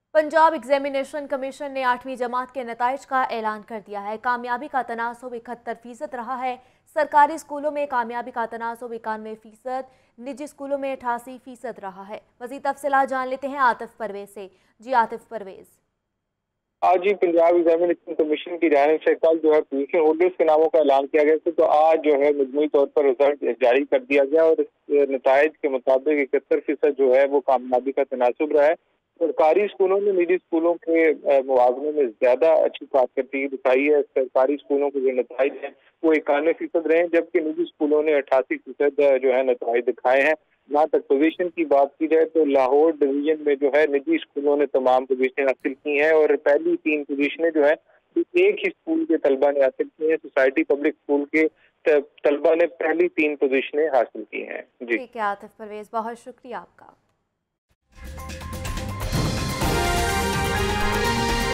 Punjab examination commission ने 8वीं जमात के नताइज का ऐलान कर दिया है। कामयाबी का तनासुब 71% रहा है। सरकारी स्कूलों में कामयाबी का तनासुब 91%, निजी स्कूलों में 88% रहा है। मज़ीद तफसीलात जान लेते हैं आतिफ परवेज से। जी आतिफ परवेज। आज ही पंजाब एग्जामिनेशन कमीशन की जानिब से कल जो है पोजीशन होल्डर्स के नामों का ऐलान किया गया था, तो आज जो है मजमूई तौर पर रिजल्ट जारी कर दिया गया और नताइज के मुताबिक 71% जो है वो कामयाबी का तनासुब रहा है। सरकारी स्कूलों ने निजी स्कूलों के मुवाजने में ज्यादा अच्छी कारकर्दगी दिखाई है। सरकारी स्कूलों के जो नताइज हैं वो 91% रहे, जबकि निजी स्कूलों ने 88% जो है नताइज दिखाए हैं। जहाँ तक पोजीशन की बात की जाए तो लाहौर डिवीजन में जो है निजी स्कूलों ने तमाम पोजीशनें हासिल की हैं और पहली 3 पोजीशनें जो है एक ही स्कूल के तलबा ने हासिल की हैं। सोसाइटी पब्लिक स्कूल के तलबा ने पहली 3 पोजीशनें हासिल की हैं। जी ठीक है आतिफ परवेज, बहुत शुक्रिया आपका।